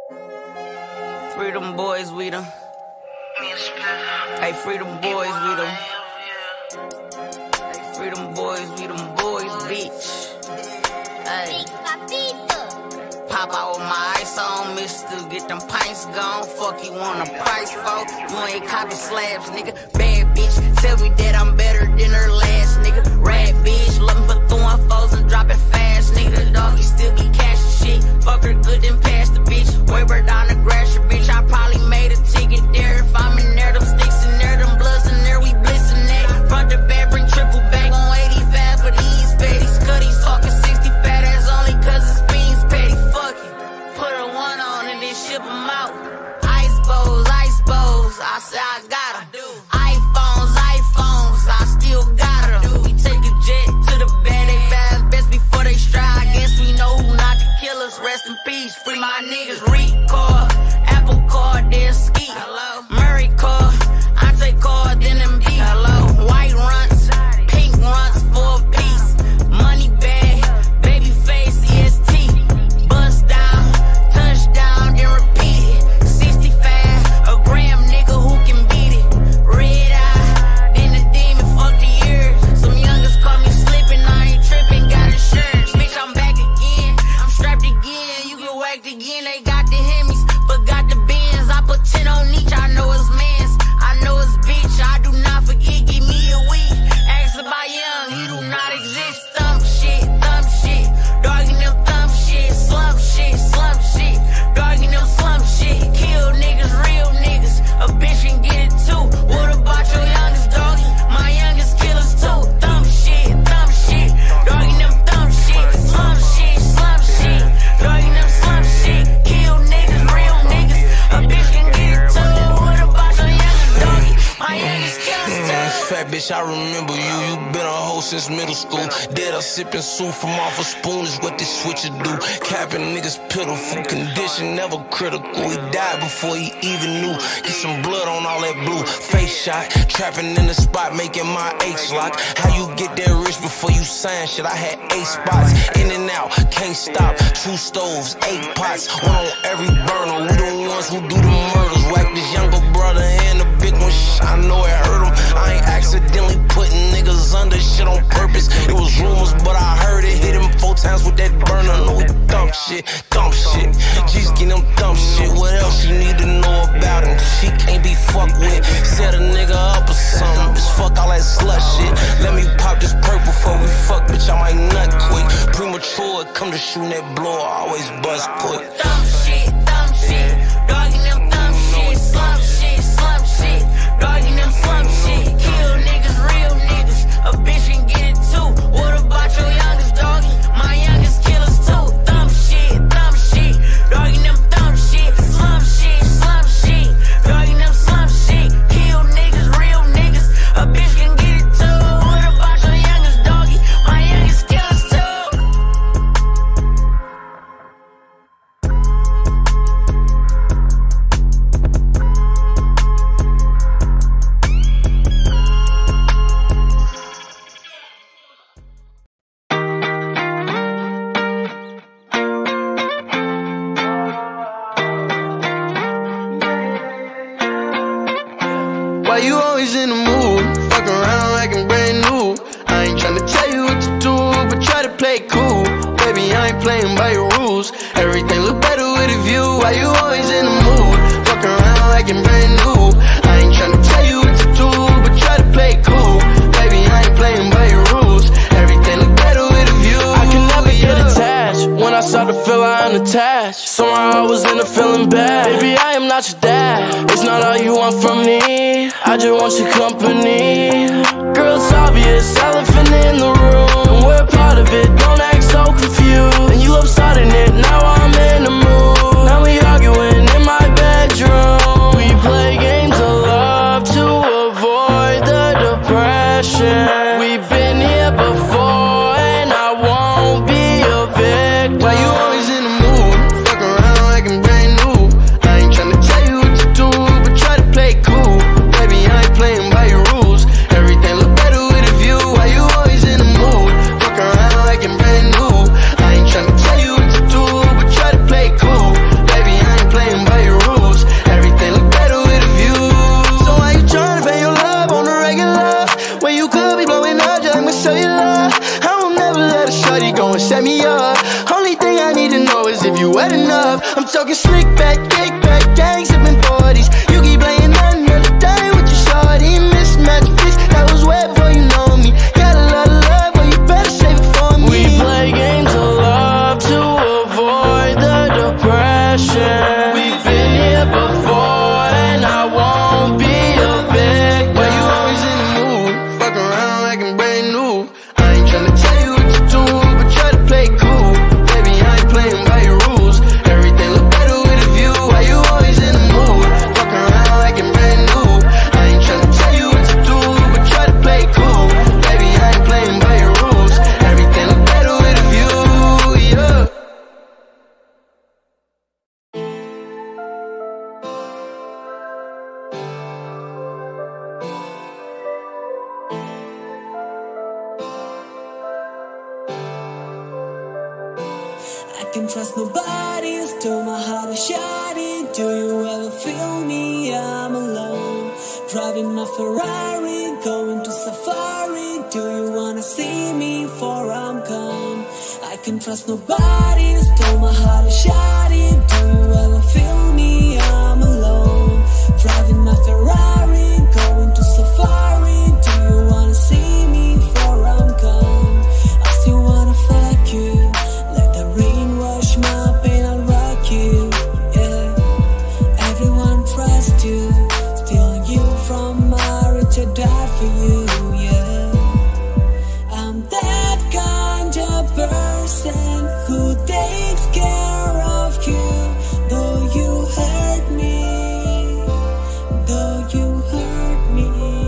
Freedom boys, we them. Hey, freedom boys, we them. Hey, freedom boys, we them boys, bitch. Hey. Pop out with my ice on, mister, get them pints gone. Fuck you want a price for? You ain't copy slabs, nigga. Bad bitch, tell me that I'm better than her last, nigga. Rad bitch, looking for throwing foes and dropping fast, nigga. Doggy still be cashing shit. Fuck her good and pass the bitch. Waver down the grass, your bitch. I probably made a ticket there. If I'm in there, them sticks in there, them bloods in there, we blissing that. Front to back, bring triple back on 85 for these baddies. Cuddies talking 60 fat ass only cause it's beans petty. Fuck it. Put a one on and then ship them out. Ice bows, I say I got them. iPhones, I still got them. We take a jet to the bed, they bad best before they strike. I guess we know who not to kill us. Rest in peace, free my niggas. Record, Apple card, then ski. Hello, Murray card, I take card, then them beat. Hello, white runs, pink runs for a piece. Money bag, baby face, EST. Bust down, touchdown, then repeat it. 65, a gram, nigga, who can beat it? Red eye, then the demon, fuck the ears. Some youngers call me slipping, I ain't tripping, got insurance. Bitch, I'm back again, I'm strapped again. You get whacked again, they got the Hemis, but got the Benz. I put 10 on each, I know it's mans, I know it's bitch. I do not forget, give me a week. Ask about young, he do not exist. Thumb shit, dogging them thumb shit, slump shit, dogging them slump shit. Kill niggas, real niggas, a bitch can get it too. What about your youngest doggy? My youngest killers too. Thumb shit, dogging them thumb shit, slump shit, dogging them slump shit. Kill niggas, real niggas, a bitch can get it too. What about your youngest doggy? My youngest killers too. Fat bitch, I remember you. You been a hoe since middle school. Dead up sipping soup from off a spoon is what this switcher do. Capping niggas pitiful, condition never critical. He died before he even knew. Get some blood on all that blue. Face shot, trapping in the spot, making my H lock. How you get that rich before you sign shit? I had 8 spots, in and out, can't stop. 2 stoves, 8 pots, one on every burner. We the ones who do the murders. Whack this younger brother and the big one. I know it hurt him. I ain't accidentally putting niggas under shit on purpose. It was rumors, but I heard it. Hit him 4 times with that burner. No, he dump shit. Just get them dump shit. What else you need to know about him? She can't be fucked with. Set a nigga up or something. Bitch, fuck all that slut shit. Let me pop this purple before we fuck, bitch. I might nut quick. Premature, come to shooting that blower. Always buzz quick. Dumb shit, dogging them thumb shit, slump shit, dogging them slump shit. Kill niggas, real niggas, a bitch can get it too. What about your youngest doggy? My youngest killers too. Thumb shit, dogging them thumb shit, slump shit, dogging them slump shit. Kill niggas, real niggas, a bitch can get it too. What about your youngest doggy? My youngest killers too. Why you always in the mood? Fuck around like I'm brand new. I ain't tryna tell you what to do, but try to play it cool. Baby, I ain't playing by your rules. Everything look better with a view. Why you always in the mood? Fuck around like I'm brand new. I ain't tryna tell you what to do, but try to play it cool. Baby, I ain't playing by your rules. Everything look better with a view. I can never get attached. When I start to feel I unattached, somehow I was in a feeling bad. Baby, I am not your dad. It's not all you want from me. I just want your company. Girl, it's obvious, elephant in the room. We're part of it, don't act so confused. And you love starting it, now I'm in the mood. Now we arguing in my bedroom. We play games of love to avoid the depression. We've been here before and I won't be a victim. Why you always in the mood? Fuck around like I'm brand new. I ain't tryna tell you what to do, but try to play it cool. Baby, I ain't playing by your rules. Everything look better with a view. Why you show you love. I will never let a shorty go and set me up. Only thing I need to know is if you wet enough. I'm talking slick back, kick back, gang sipping 40s. You keep playing another day with your shorty. Mismatch fix, that was wet before you know me. Got a lot of love, but you better save it for me. We play games of love to avoid the depression. We've been here before and I won't be a victim. Why you always in the mood? Fuck around like I'm brand new. I ain't tryna tell you what to do, but try to play cool. Baby, I ain't playing by your rules. Everything look better with a view. Why you always in the mood? Fuck around like I'm brand new. I ain't tryna tell you what to do, but try to play cool. Baby, I ain't playing by your rules. Everything look better with a view, yeah. I can trust nobody, still my heart is shining. Do you ever feel me? I'm alone, driving a Ferrari, going to safari. Do you wanna see me before I'm gone? I can trust nobody, still my heart is shining. Do you ever feel me? I'm alone, driving a Ferrari, going to safari. Do you wanna see me before I'm gone? I still wanna fuck you. Wash my pain, I'll rock you, yeah. Everyone trusts you, stealing you from my rich, I died for you, yeah. I'm that kind of person who takes care of you. Though you hurt me, though you hurt me,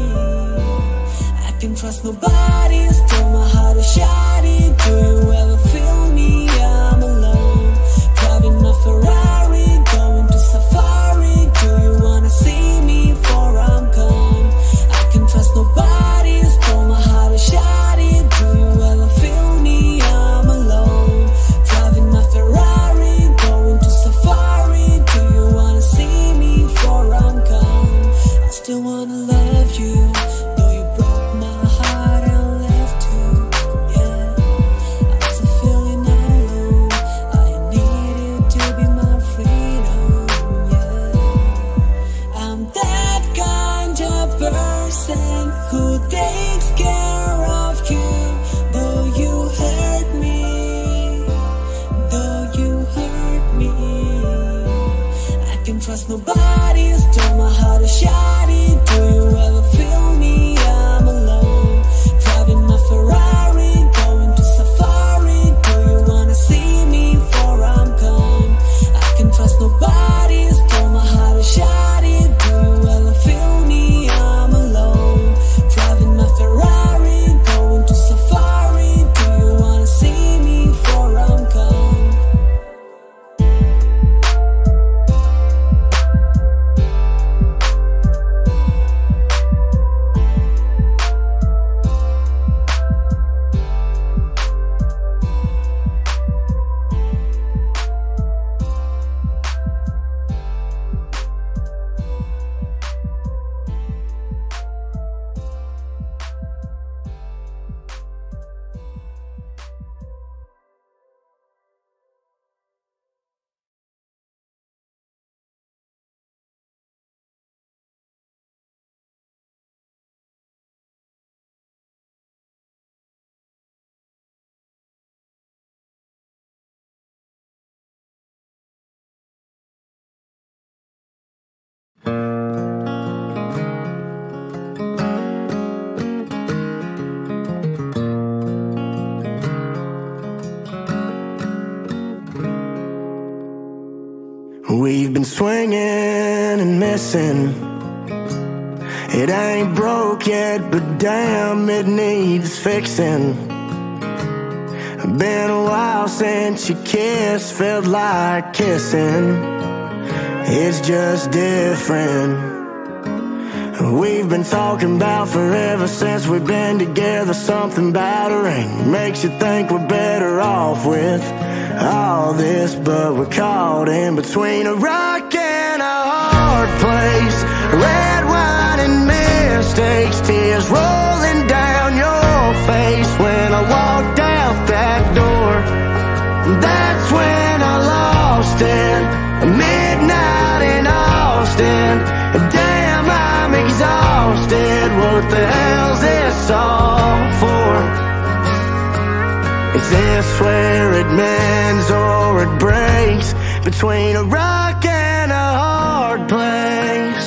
I can trust nobody, still my heart is shining. Do you ever feel me? I'm alone, driving a Ferrari, going to safari. Do you wanna see me before I'm gone? I can trust nobody, still my heart is shining. Do you ever feel me? I'm alone, driving a Ferrari, going to safari. Do you wanna see me before I'm gone? I still wanna love you, though you broke my heart and left too, yeah. I'm still feeling alone, I needed to be my freedom, yeah. I'm that kind of person who takes care of you. Though you hurt me, though you hurt me, I can trust nobody, still my heart is shining. Do you ever feel me? I'm alone, driving a Ferrari, going to safari. Do you wanna see me before I'm gone? I can trust nobody, still my heart is shining. Do you ever feel me? I'm alone, driving a Ferrari, going to safari. Do you wanna see me before I'm gone? We've been swinging and missing. It ain't broke yet, but damn, it needs fixing. Been a while since you kissed, felt like kissing. It's just different. We've been talking about forever since we've been together. Something about a ring makes you think we're better off with all this, but we're caught in between a rock and a hard place. Red wine and mistakes, tears rolling down your face. what the hell's this all for? Is this where it mends or it breaks? Between a rock and a hard place.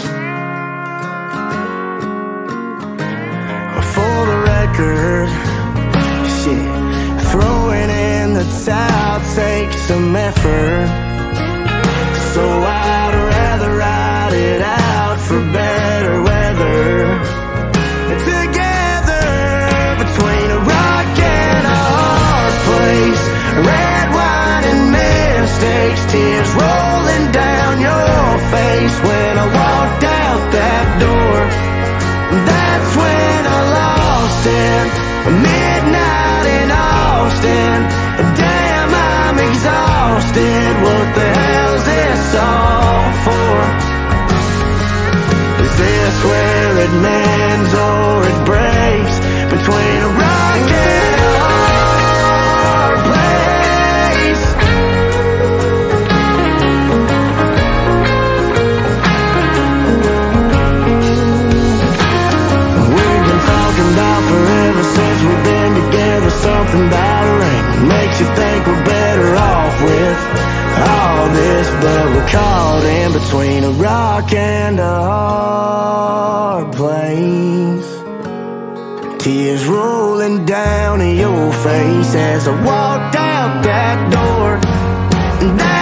For the record, shit, throwing in the towel takes some effort. So I'd rather ride it out for better weather. Together, between a rock and a hard place. Red wine and mistakes, tears rolling down your face. When I walked out that door, that's when I lost it. Midnight in Austin, damn, I'm exhausted. What the hell's this all for? Is this where it mends or it breaks? Between a rock and a hard place. We've been talking about forever since we've been together. Something about a ring makes you think we're better off with all this, but we're caught in between a rock and a hard place. Tears rolling down your face as I walked out that door.